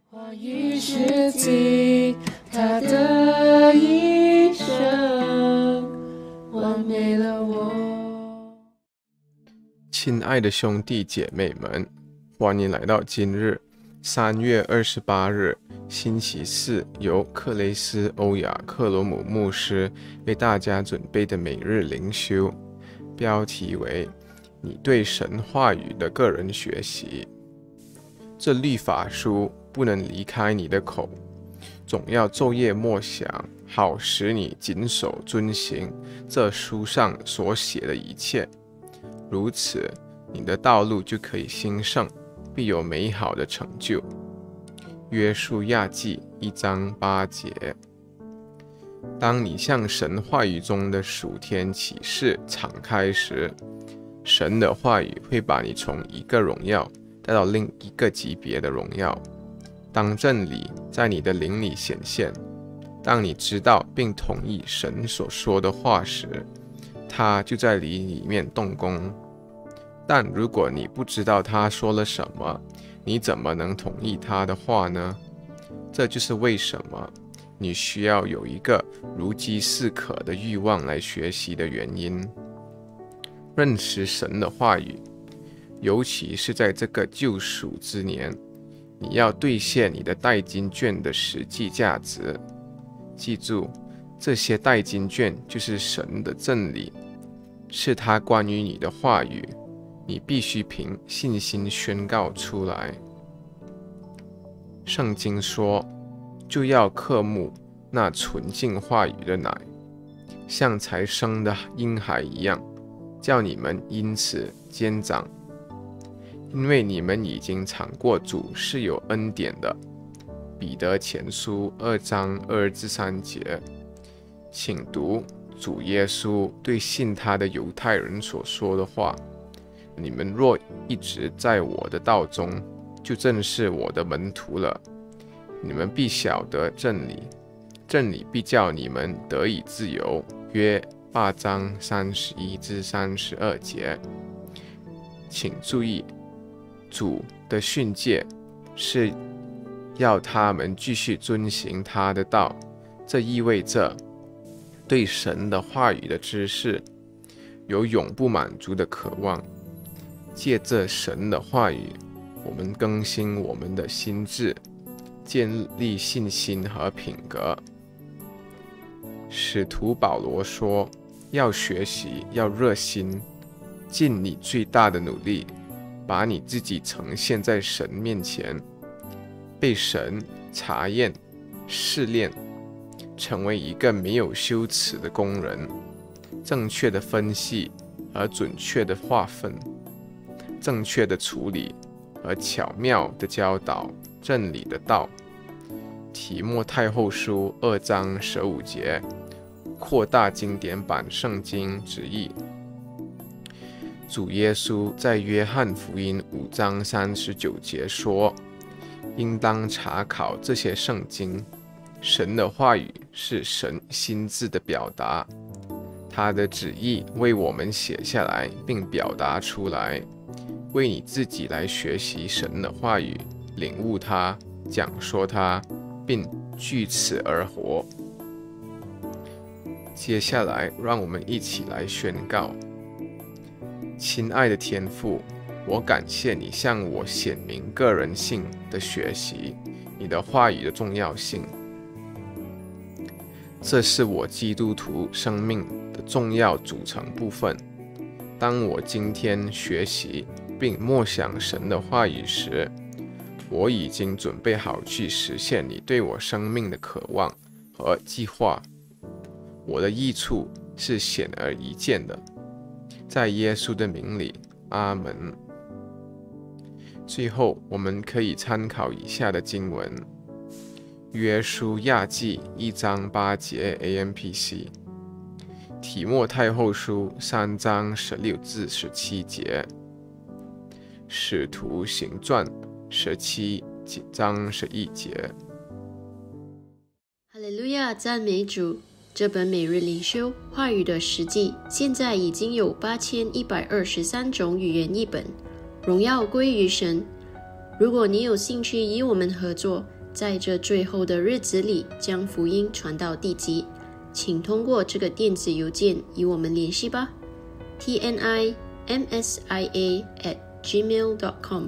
话语是尽他的一生，完美了我。 亲爱的兄弟姐妹们，欢迎来到今日3月28日星期四，由克雷斯·欧亚克罗姆牧师为大家准备的每日灵修，标题为你对神话语的个人学习。这律法书不能离开你的口，总要昼夜默想，好使你谨守遵行这书上所写的一切。如此，你的道路就可以兴盛，必有美好的成就。约书亚记1章8节。当你向神话语中的属天启示敞开时，神的话语会把你从一个荣耀带到另一个级别的荣耀。当真理在你的灵里显现，当你知道并同意神所说的话时，他就在你里面动工。但如果你不知道他说了什么，你怎么能同意他的话呢？这就是为什么你需要有一个如饥似渴的欲望来学习的原因。认识神的话语，尤其是在这个救赎之年，你要兑现你的代金券的实际价值。记住，这些代金券就是神的真理，是他关于你的话语，你必须凭信心宣告出来。圣经说，就要渴慕那纯净话语的奶，像才生的婴孩一样，叫你们因此坚长，因为你们已经尝过主是有恩典的。彼得前书2章2至3节。请读主耶稣对信他的犹太人所说的话：你们若一直在我的道中，就正是我的门徒了。你们必晓得真理，真理必叫你们得以自由。约8章31至32节。请注意，主的训诫是要他们继续遵行他的道，这意味着对神的话语的知识有永不满足的渴望。借着神的话语，我们更新我们的心智，建立信心和品格。使徒保罗说，要学习，要热心，尽你最大的努力，把你自己呈现在神面前，被神查验、试炼，成为一个没有羞耻的工人。正确的分析和准确的划分，正确的处理和巧妙的教导真理的道。提摩太后书2章15节，扩大经典版圣经直译。主耶稣在约翰福音5章39节说，应当查考这些圣经，神的话语是神心志的表达，他的旨意为我们写下来并表达出来，为你自己来学习神的话语，领悟它，讲说它，并据此而活。接下来，让我们一起来宣告：亲爱的天父，我感谢你向我显明个人性的学习你的话语的重要性。这是我基督徒生命的重要组成部分。当我今天学习并默想神的话语时，我已经准备好去实现你对我生命的渴望和计划。我的益处是显而易见的。在耶稣的名里，阿门。最后，我们可以参考以下的经文：约书亚记1章8节 AMPC， 提摩太后书3章16至17节，使徒行传17章11节。 哈利路亚，赞美主！这本每日灵修话语的实际，现在已经有8123种语言译本，荣耀归于神。如果你有兴趣与我们合作， 在这最后的日子里将福音传到地极，请通过这个电子邮件与我们联系吧。tnimsia@gmail.com。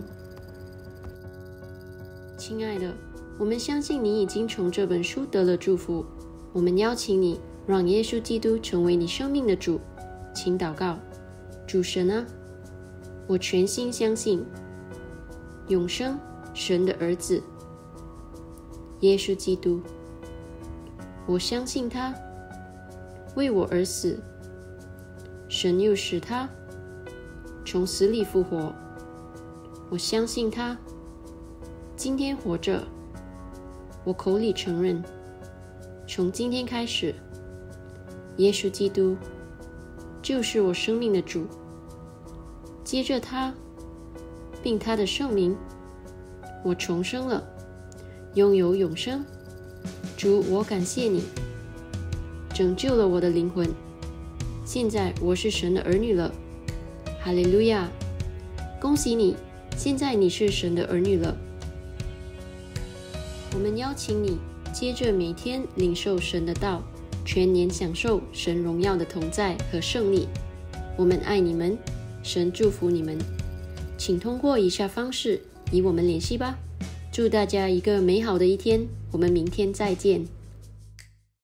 亲爱的，我们相信你已经从这本书得了祝福。我们邀请你让耶稣基督成为你生命的主。请祷告：主神啊，我全心相信永生神的儿子耶稣基督，我相信他为我而死，神又使他从死里复活。我相信他今天活着，我口里承认，从今天开始，耶稣基督就是我生命的主。接着他并他的圣名，我重生了，拥有永生。主，我感谢你拯救了我的灵魂，现在我是神的儿女了。哈利路亚！恭喜你，现在你是神的儿女了。我们邀请你接着每天领受神的道，全年享受神荣耀的同在和胜利。我们爱你们，神祝福你们。请通过以下方式与我们联系吧。祝大家一个美好的一天，我们明天再见。